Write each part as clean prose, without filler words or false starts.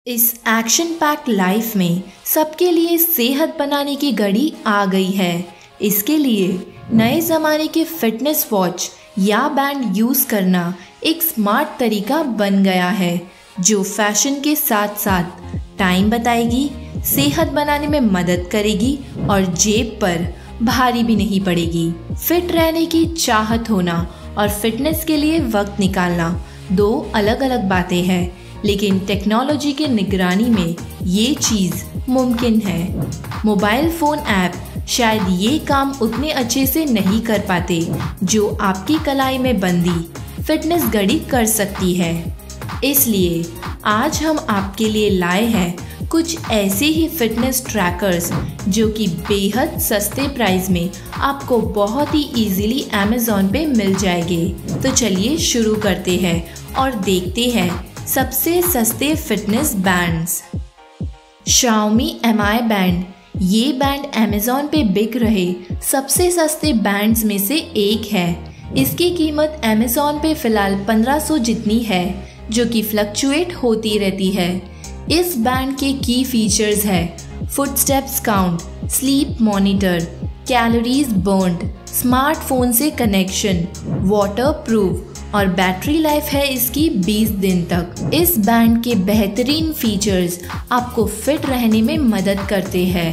इस action packed life में सबके लिए सेहत बनाने की घड़ी आ गई है। इसके लिए नए ज़माने के फिटनेस वॉच या बैंड यूज़ करना एक स्मार्ट तरीका बन गया है, जो फैशन के साथ साथ टाइम बताएगी, सेहत बनाने में मदद करेगी और जेब पर भारी भी नहीं पड़ेगी। फिट रहने की चाहत होना और फिटनेस के लिए वक्त निकालना दो अलग अलग बातें हैं, लेकिन टेक्नोलॉजी के निगरानी में ये चीज़ मुमकिन है। मोबाइल फ़ोन ऐप शायद ये काम उतने अच्छे से नहीं कर पाते जो आपकी कलाई में बंदी फिटनेस घड़ी कर सकती है। इसलिए आज हम आपके लिए लाए हैं कुछ ऐसे ही फिटनेस ट्रैकर्स जो कि बेहद सस्ते प्राइस में आपको बहुत ही इजीली अमेज़ॉन पे मिल जाएंगे। तो चलिए शुरू करते हैं और देखते हैं सबसे सस्ते fitness bands. Xiaomi Mi band, ये बैंड अमेज़ॉन पे बिक रहे सबसे सस्ते बैंड्स में से एक है। इसकी कीमत अमेज़ॉन पे फ़िलहाल 1500 जितनी है, जो कि फ्लक्चुएट होती रहती है। इस बैंड के की फीचर्स है footsteps count, sleep monitor, calories burned, smartphone से कनेक्शन, वाटर प्रूफ और बैटरी लाइफ है इसकी 20 दिन तक। इस बैंड के बेहतरीन फीचर्स आपको फिट रहने में मदद करते हैं।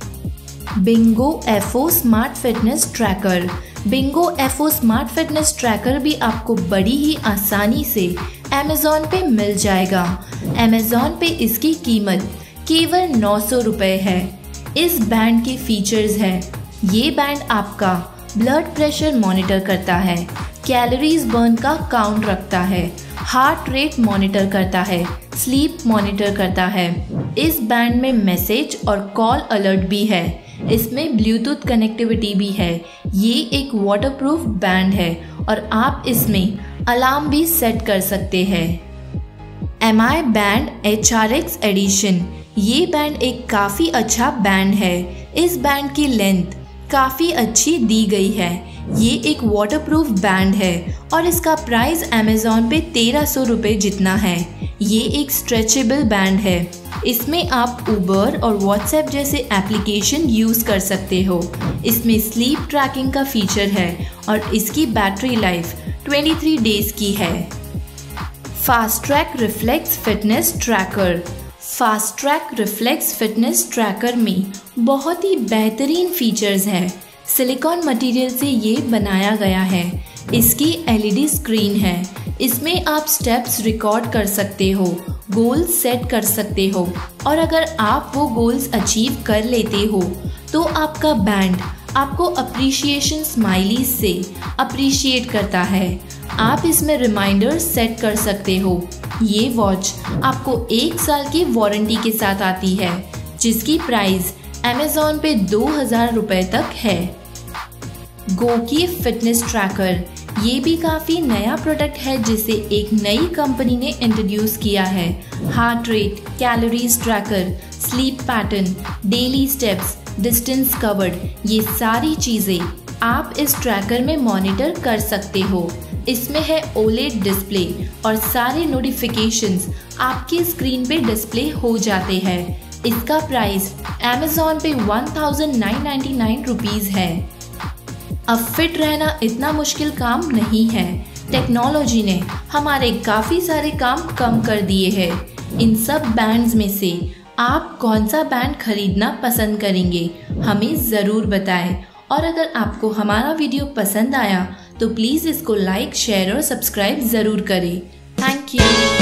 Bingo FO smart fitness tracker. Bingo FO smart fitness tracker भी आपको बड़ी ही आसानी से अमेज़ॉन पे मिल जाएगा। अमेज़ॉन पे इसकी कीमत केवल 900 रुपये है। इस बैंड के फीचर्स है, ये बैंड आपका ब्लड प्रेशर मॉनिटर करता है, कैलोरीज बर्न का काउंट रखता है, हार्ट रेट मॉनिटर करता है, स्लीप मॉनिटर करता है। इस बैंड में मैसेज और कॉल अलर्ट भी है। इसमें ब्लूटूथ कनेक्टिविटी भी है। ये एक वाटरप्रूफ बैंड है और आप इसमें अलार्म भी सेट कर सकते हैं। Mi band HRX edition. ये बैंड एक काफ़ी अच्छा बैंड है। इस बैंड की लेंथ काफ़ी अच्छी दी गई है। ये एक वाटरप्रूफ बैंड है और इसका प्राइस अमेज़ॉन पे 1300 रुपये जितना है। ये एक स्ट्रेचेबल बैंड है। इसमें आप उबर और व्हाट्सएप जैसे एप्लीकेशन यूज़ कर सकते हो। इसमें स्लीप ट्रैकिंग का फीचर है और इसकी बैटरी लाइफ 23 डेज़ की है। Fast track reflex fitness tracker. Fast track reflex fitness tracker में बहुत ही बेहतरीन फीचर्स हैं। सिलिकॉन मटेरियल से ये बनाया गया है। इसकी LED स्क्रीन है। इसमें आप स्टेप्स रिकॉर्ड कर सकते हो, गोल्स सेट कर सकते हो और अगर आप वो गोल्स अचीव कर लेते हो तो आपका बैंड आपको अप्रिशिएशन स्माइलीज से अप्रिशिएट करता है। आप इसमें रिमाइंडर्स सेट कर सकते हो। ये वॉच आपको 1 साल की वारंटी के साथ आती है, जिसकी प्राइस अमेज़ॉन पे 2000 रुपये तक है। GOQii fitness tracker. ये भी काफ़ी नया प्रोडक्ट है जिसे एक नई कंपनी ने इंट्रोड्यूस किया है। Heart rate, calories tracker, sleep pattern, daily steps, distance covered, ये सारी चीज़ें आप इस ट्रैकर में मॉनिटर कर सकते हो। इसमें है OLED डिस्प्ले और सारे नोटिफिकेशंस आपकी स्क्रीन पे डिस्प्ले हो जाते हैं। इसका प्राइस अमेज़ॉन पे 1999 रुपीज़ है। अब फिट रहना इतना मुश्किल काम नहीं है। टेक्नोलॉजी ने हमारे काफ़ी सारे काम कम कर दिए हैं। इन सब बैंड्स में से आप कौन सा बैंड खरीदना पसंद करेंगे, हमें ज़रूर बताएं। और अगर आपको हमारा वीडियो पसंद आया तो प्लीज़ इसको लाइक, शेयर और सब्सक्राइब ज़रूर करें। Thank you.